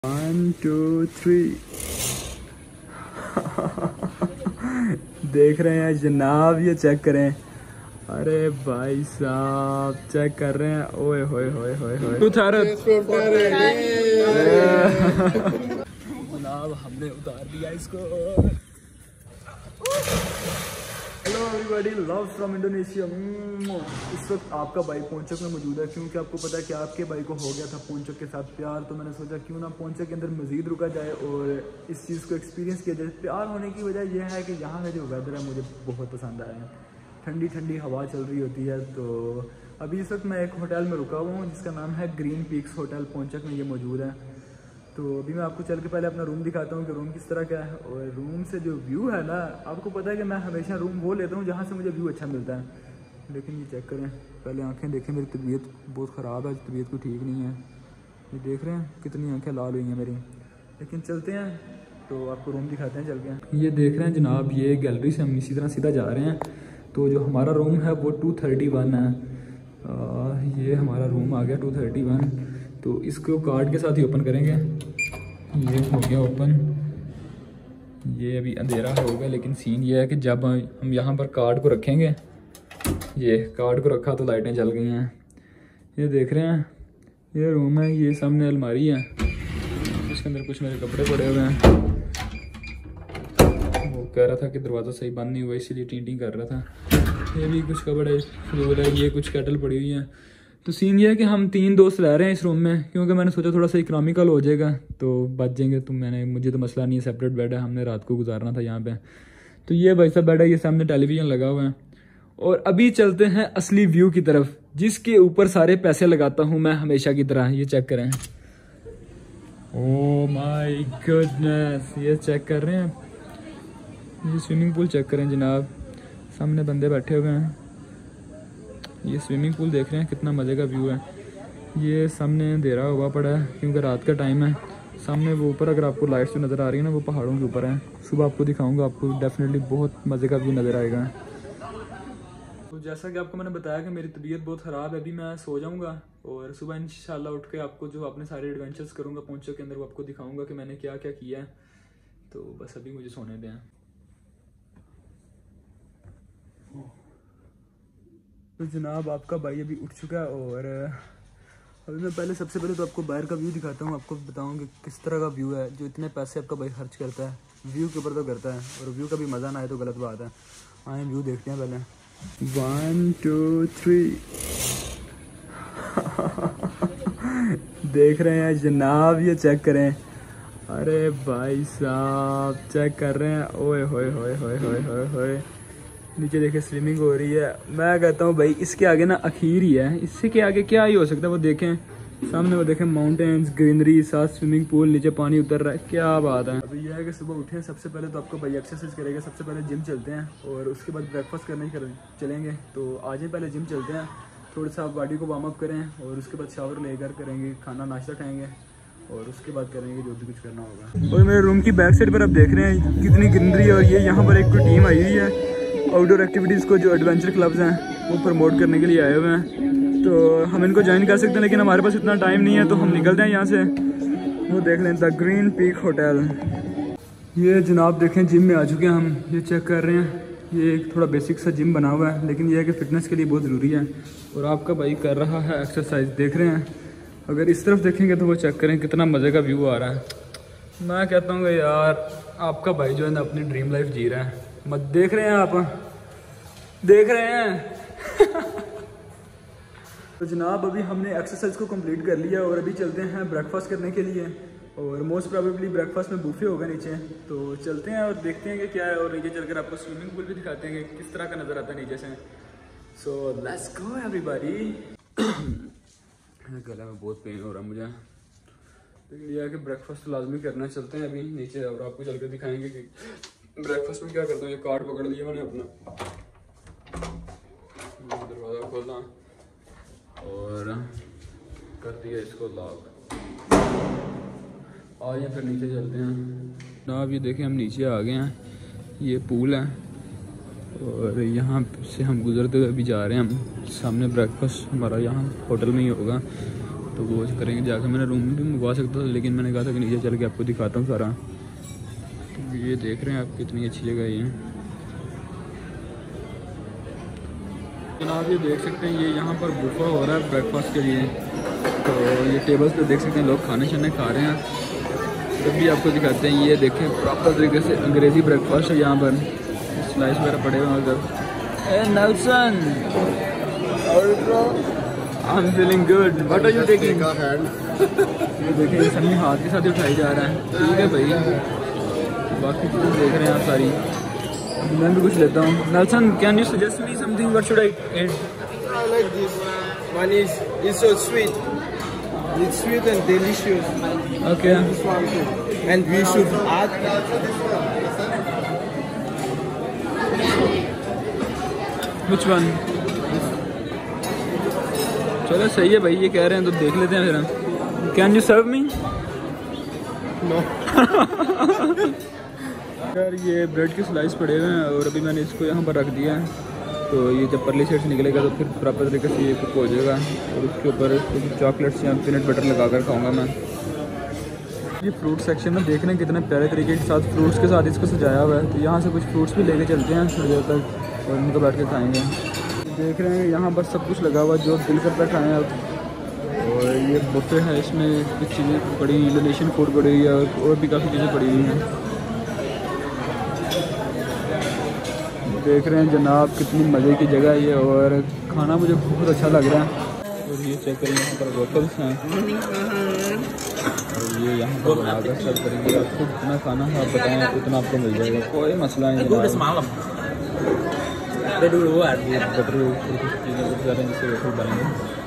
1 2 3 देख रहे हैं जनाब, ये चेक करें। अरे भाई साहब चेक कर रहे हैं। ओए होए होए होए होए जनाब हमने उतार दिया इसको। Hello everybody, love from Indonesia. इस वक्त आपका भाई पोंचक में मौजूद है, क्योंकि आपको पता है कि आपके भाई को हो गया था पोंचक के साथ प्यार। तो मैंने सोचा क्यों ना पोंचक के अंदर मज़ीद रुका जाए और इस चीज़ को एक्सपीरियंस किया जाए। प्यार होने की वजह यह है कि यहाँ का जो वेदर है मुझे बहुत पसंद आया है। ठंडी ठंडी हवा चल रही होती है। तो अभी इस वक्त मैं एक होटल में रुका हुआ हूँ जिसका नाम है ग्रीन पीक्स होटल, पोंचक में ये मौजूद है। तो अभी मैं आपको चल के पहले अपना रूम दिखाता हूँ कि रूम किस तरह का है। और रूम से जो व्यू है ना, आपको पता है कि मैं हमेशा रूम वो लेता हूँ जहाँ से मुझे व्यू अच्छा मिलता है। लेकिन ये चेक करें, पहले आंखें देखें। मेरी तबीयत बहुत ख़राब है, तबीयत कोई ठीक नहीं है। ये देख रहे हैं कितनी आंखें लाल हुई हैं मेरी। लेकिन चलते हैं तो आपको रूम दिखाते हैं चल के। ये देख रहे हैं जनाब, ये गैलरी से हम इसी तरह सीधा जा रहे हैं। तो जो हमारा रूम है वो 231 है। ये हमारा रूम आ गया 231। तो इसको कार्ड के साथ ही ओपन करेंगे। ये हो गया ओपन। ये अभी अंधेरा होगा, लेकिन सीन ये है कि जब हम यहाँ पर कार्ड को रखेंगे, ये कार्ड को रखा तो लाइटें जल गई हैं। ये देख रहे हैं, ये रूम है। ये सामने अलमारी है, इसके अंदर कुछ मेरे कपड़े पड़े हुए हैं। वो कह रहा था कि दरवाज़ा सही बंद नहीं हुआ, इसीलिए टी कर रहा था। ये भी कुछ कपड़े फ्लोर है, ये कुछ केटल पड़ी हुई है। तो सीन ये है कि हम 3 दोस्त रह रहे हैं इस रूम में, क्योंकि मैंने सोचा थोड़ा सा इकोनॉमिकल हो जाएगा तो बच जाएंगे। तो मुझे तो मसला नहीं है, सेपरेट बेड है, हमने रात को गुजारना था यहाँ पे। तो ये भाई साहब बेड है, ये सामने टेलीविज़न लगा हुआ है। और अभी चलते हैं असली व्यू की तरफ, जिसके ऊपर सारे पैसे लगाता हूँ मैं हमेशा की तरह। ये चेक करें, ओह माय गुडनेस, ये चेक कर रहे हैं। ये स्विमिंग पूल चेक करें जनाब, सामने बंदे बैठे हुए हैं। ये स्विमिंग पूल देख रहे हैं, कितना मज़े का व्यू है। ये सामने अंधेरा हुआ पड़ा है क्योंकि रात का टाइम है। सामने वो ऊपर अगर आपको लाइट्स जो नज़र आ रही है ना, वो पहाड़ों के ऊपर है। सुबह आपको दिखाऊंगा, आपको डेफिनेटली बहुत मज़े का व्यू नज़र आएगा। तो जैसा कि आपको मैंने बताया कि मेरी तबीयत बहुत ख़राब है, अभी मैं सो जाऊँगा और सुबह इंशाल्लाह उठ के आपको जो अपने सारे एडवेंचर्स करूँगा पोंचक के अंदर, वो आपको दिखाऊँगा कि मैंने क्या क्या किया है। तो बस अभी मुझे सोने दें। तो जनाब आपका भाई अभी उठ चुका है और अभी मैं पहले सबसे पहले तो आपको बाहर का व्यू दिखाता हूँ। आपको बताऊँ कि किस तरह का व्यू है। जो इतने पैसे आपका भाई खर्च करता है व्यू के ऊपर तो करता है, और व्यू का भी मज़ा ना आए तो गलत बात है। आए व्यू देखते हैं पहले। 1 2 3 देख रहे हैं जनाब, ये चेक करें। अरे भाई साहब चेक कर रहे हैं। ओए होए होए होए होए होए होए, नीचे देखे स्विमिंग हो रही है। मैं कहता हूँ भाई इसके आगे ना आखिर ही है, इससे के आगे क्या ही हो सकता है। वो देखें सामने, वो देखें माउंटेन्स, ग्रीनरी, साथ स्विमिंग पूल, नीचे पानी उतर रहा है, क्या बात है। अभी यह है कि सुबह उठे सबसे पहले तो आपको भाई एक्सरसाइज करेगा। सबसे पहले जिम चलते हैं और उसके बाद ब्रेकफास्ट चलेंगे। तो आज ही पहले जिम चलते हैं, थोड़ा सा बॉडी को वार्म अप करें और उसके बाद शावर लेकर करेंगे, खाना नाश्ता खाएँगे और उसके बाद करेंगे जो भी कुछ करना होगा। और मेरे रूम की बैक साइड पर आप देख रहे हैं कितनी ग्रीनरी है। और ये यहाँ पर एक टीम आई हुई है आउटडोर एक्टिविटीज़ को, जो एडवेंचर क्लब्स हैं वो प्रमोट करने के लिए आए हुए हैं। तो हम इनको ज्वाइन कर सकते हैं, लेकिन हमारे पास इतना टाइम नहीं है, तो हम निकलते हैं यहाँ से। वो देख लें, द ग्रीन पीक होटल। ये जनाब देखें जिम में आ चुके हैं हम, ये चेक कर रहे हैं। ये एक थोड़ा बेसिक सा जिम बना हुआ है, लेकिन यह है कि फ़िटनेस के लिए बहुत ज़रूरी है। और आपका भाई कर रहा है एक्सरसाइज, देख रहे हैं। अगर इस तरफ देखेंगे तो वो चेक करें कितना मज़े का व्यू आ रहा है। मैं कहता हूँ यार आपका भाई जो है ना अपनी ड्रीम लाइफ जी रहा है। मत देख रहे हैं आप, देख रहे हैं। तो जनाब अभी हमने एक्सरसाइज को कंप्लीट कर लिया और अभी चलते हैं ब्रेकफास्ट करने के लिए। और मोस्ट प्रोबेबली ब्रेकफास्ट में बुफे होगा नीचे। तो चलते हैं और देखते हैं कि क्या है। और नीचे चलकर आपको स्विमिंग पूल भी दिखाते हैं कि किस तरह का नज़र आता है नीचे से। So let's go everybody. गला में बहुत पेन हो रहा है मुझे। तो इंडिया के ब्रेकफास्ट लाजमी करना। चलते हैं अभी नीचे और आपको चल कर दिखाएंगे कि ब्रेकफास्ट में क्या करता हूँ। ये कार्ड पकड़ लिया मैंने अपना, दरवाज़ा खोला और कर दिया इसको लॉक। आइए फिर नीचे चलते हैं ना। अब ये देखें हम नीचे आ गए हैं, ये पूल है और यहाँ से हम गुजरते हुए अभी जा रहे हैं। हम सामने ब्रेकफास्ट हमारा यहाँ होटल में ही होगा। तो वो करेंगे जाकर। मैंने रूम भी मंगवा सकता था लेकिन मैंने कहा था कि नीचे चल के आपको दिखाता हूँ सारा। तो ये देख रहे हैं आप कितनी अच्छी जगह है ये जनाब। ये देख सकते हैं ये यहाँ पर बुफा हो रहा है ब्रेकफास्ट के लिए। तो ये टेबल्स पे देख सकते हैं लोग खाने शाने खा रहे हैं। तब भी आपको दिखाते हैं ये देखें प्रॉपर तरीके से अंग्रेज़ी ब्रेकफास्ट है यहाँ पर। स्लाइस वगैरह पड़े हुए हैं उधर। Nelson I am feeling good, what are you taking? ये देखिए सनी हाथ के साथ उठाई जा रहा है। ठीक है भाई, बाकी चीज़ें देख रहे हैं आप सारी। मैं भी कुछ लेता हूँ। Nelson can you suggest me something, what should I eat? I like this one. It's so sweet. It's sweet and delicious. Okay. This one too. And we should add. Which one? चलो सही है भाई, ये कह रहे हैं तो देख लेते हैं फिर हम। Can you serve me? No. यार ये ब्रेड के स्लाइस पड़े हुए हैं और अभी मैंने इसको यहाँ पर रख दिया है। तो ये जब परली साइड से निकलेगा तो फिर प्रॉपर तरीके से ये कुक हो जाएगा और उसके ऊपर चॉकलेट्स या पीनट बटर लगा कर खाऊँगा मैं। ये फ्रूट सेक्शन में देख रहे हैं कितने प्यारे तरीके के साथ फ्रूट्स के साथ इसको सजाया हुआ है। तो यहाँ से कुछ फ्रूट्स भी लेके चलते हैं थोड़ी देर तक और उनको बैठ के खाएँगे। देख रहे हैं यहाँ पर सब कुछ लगा हुआ जो दिल करता खाएँ आप। और ये बुफे है, इसमें कुछ चीज़ें पड़ी हुई, इंडोनेशियन फूड पड़ी हुई है और भी काफ़ी चीज़ें पड़ी हुई हैं। देख रहे हैं जनाब कितनी मज़े की जगह है ये और खाना मुझे बहुत अच्छा लग रहा है। और ये चेक करें यहाँ पर बोतल्स हैं और ये यहाँ पर बनाकर सर्व करेंगे। आपको जितना खाना है आप बताएं उतना आपको मिल जाएगा, कोई मसला नहीं। बटर चीज़ें कुछ ज़्यादा जिससे वेफर बनेंगे।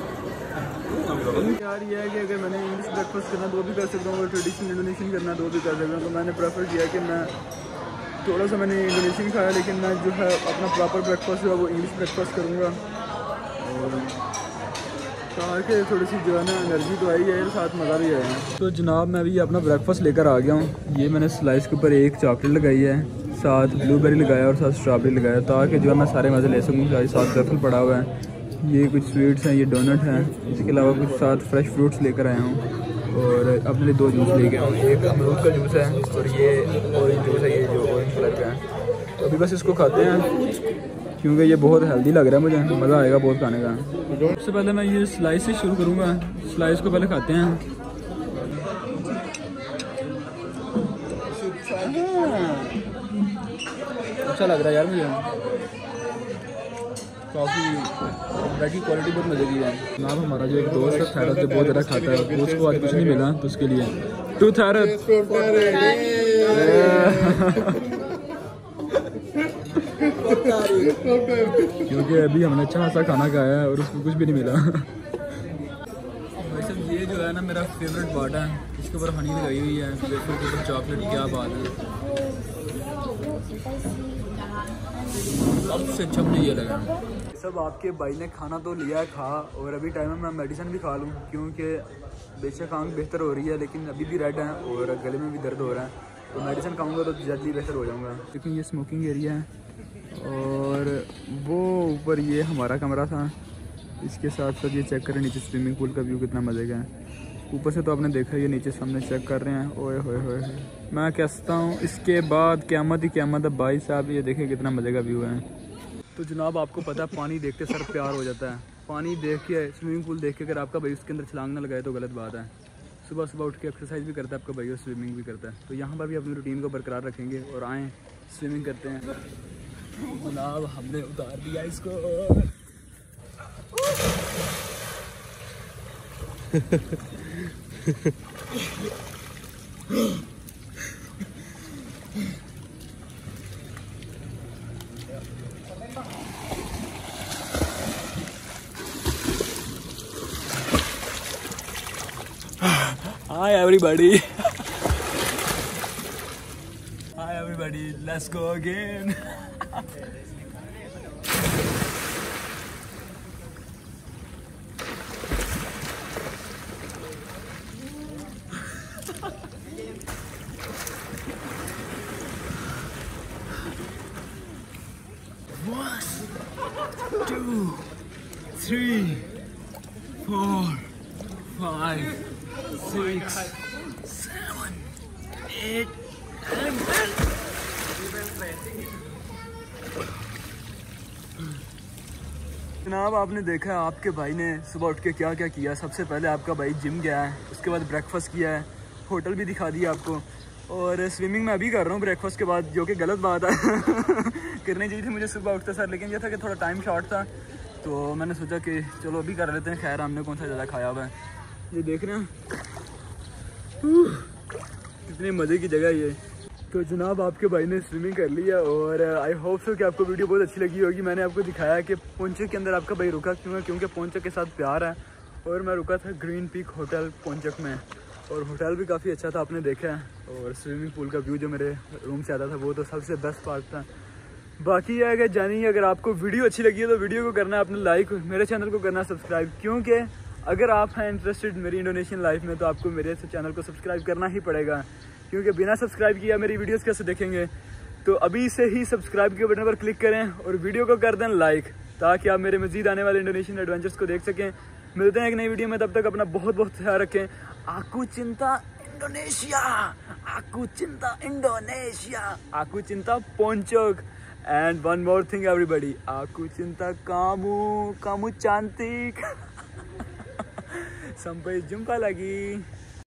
यार ये है कि अगर मैंने इंग्लिश ब्रेकफास्ट करना तो वो भी कर सकता हूँ और ट्रेडिशनल इंडोनेशियन करना तो वो भी कर सकता हूँ। तो मैंने प्रेफर किया कि मैं थोड़ा सा मैंने इंडोनेशियन खाया लेकिन मैं जो है अपना प्रॉपर ब्रेकफास्ट जो है वो इंग्लिश ब्रेकफास्ट करूँगा। और खा के थोड़ी सी जो है ना एनर्जी तो आई है, साथ मज़ा भी आया है। तो जनाब मैं अभी अपना ब्रेकफास्ट लेकर आ गया हूँ। ये मैंने स्लाइस के ऊपर एक चॉकलेट लगाई है, साथ ब्लूबेरी लगाया और साथ स्ट्रॉबेरी लगाया ताकि जो है मैं सारे मज़े ले सकूँ। साथ रफल पड़ा हुआ है, ये कुछ स्वीट्स हैं, ये डोनट हैं, इसके अलावा कुछ साथ फ्रेश फ्रूट्स लेकर आया हूँ और अपने लिए 2 जूस लेके आऊँ। एक अमरूद का जूस है और ये ऑरेंज जूस है, ये जो ऑरेंज कलर का है। तो अभी बस इसको खाते हैं क्योंकि ये बहुत हेल्दी लग रहा है मुझे, मज़ा आएगा बहुत खाने का। सबसे पहले मैं ये स्लाइस से शुरू करूँगा। स्लाइस को पहले खाते हैं। अच्छा लग रहा है यार मुझे, काफ़ी ब्रेड की क्वालिटी बहुत मज़े की है। जनाब हमारा जो एक दोस्त है थैरत जो बहुत ज़्यादा खाता है, उसको आज कुछ नहीं मिला तो उसके लिए टू थैरत। क्योंकि अभी हमने अच्छा खासा खाना खाया है और उसको कुछ भी नहीं मिला। वैसे ये जो है ना मेरा फेवरेट पार्ट है, इसके ऊपर हनी लगाई हुई है, वेफर के ऊपर चॉकलेट, क्या बात है। सबसे अच्छा मुझे ये लगा। सब आपके भाई ने खाना तो लिया है खा और अभी टाइम है मैं मेडिसिन भी खा लूँ क्योंकि बेशक आँख बेहतर हो रही है लेकिन अभी भी रेड है और गले में भी दर्द हो रहा है। तो मेडिसिन खाऊंगा तो जल्दी बेहतर हो जाऊंगा। लेकिन ये स्मोकिंग एरिया है और वो ऊपर ये हमारा कमरा था। इसके साथ साथ ये चेक करें नीचे स्विमिंग पूल का व्यू कितना मज़े का है। ऊपर से तो आपने देखा ये नीचे सामने चेक कर रहे हैं। ओए होए होए मैं कहता हूँ इसके बाद क़यामत ही क़यामत है भाई साहब। ये देखें कितना मज़े का व्यू है। तो जनाब आपको पता है पानी देखते सर प्यार हो जाता है। पानी देख के स्विमिंग पूल देख के अगर आपका भाई उसके अंदर छलांग ना लगाए तो गलत बात है। सुबह सुबह उठ के एक्सरसाइज भी करता है आपका भाई और स्विमिंग भी करता है। तो यहाँ पर भी अपनी रूटीन को बरकरार रखेंगे और आएँ स्विमिंग करते हैं। जनाब हमने उतार दिया इसको। Hi everybody. Hi everybody. Let's go again. One, two, three, four, 5, 6, 7, 8 and 10. जनाब आपने देखा है आपके भाई ने सुबह उठ के क्या क्या किया। सबसे पहले आपका भाई जिम गया है, उसके बाद ब्रेकफास्ट किया है, होटल भी दिखा दिया आपको, और स्विमिंग मैं अभी कर रहा हूँ ब्रेकफास्ट के बाद, जो कि गलत बात है करनी चाहिए थी मुझे सुबह उठते सर, लेकिन ये था कि थोड़ा टाइम शॉर्ट था तो मैंने सोचा कि चलो अभी कर लेते हैं। खैर हमने कौन सा ज़्यादा खाया हुआ है। ये देख रहे हैं कितनी मज़े की जगह है ये। तो जनाब आपके भाई ने स्विमिंग कर लिया और आई होप सो कि आपको वीडियो बहुत अच्छी लगी होगी। मैंने आपको दिखाया कि पोंचक के अंदर आपका भाई रुका क्यों है, क्योंकि पोंचक के साथ प्यार है। और मैं रुका था ग्रीन पीक होटल पोंचक में, और होटल भी काफ़ी अच्छा था आपने देखा है। और स्विमिंग पूल का व्यू जो मेरे रूम से आता था वो तो सबसे बेस्ट पार्ट था। बाकी है अगर जानिए, अगर आपको वीडियो अच्छी लगी है तो वीडियो को करना है अपने लाइक, मेरे चैनल को करना सब्सक्राइब, क्योंकि अगर आप हैं इंटरेस्टेड मेरी इंडोनेशियन लाइफ में तो आपको मेरे चैनल को सब्सक्राइब करना ही पड़ेगा, क्योंकि बिना सब्सक्राइब किया मेरी वीडियोस कैसे देखेंगे। तो अभी से ही सब्सक्राइब के बटन पर क्लिक करें और वीडियो को कर दें लाइक, ताकि आप मेरे मजीद आने वाले इंडोनेशियन एडवेंचर्स को देख सकें। मिलते हैं एक नई वीडियो में, तब तक अपना बहुत बहुत ख्याल रखें। आकू चिंता इंडोनेशिया, आकू चिंता इंडोनेशिया, आकू चिंता Puncak, and one more thing everybody, आकू चिंता कामू, कामू cantik. Sampai jumpa lagi.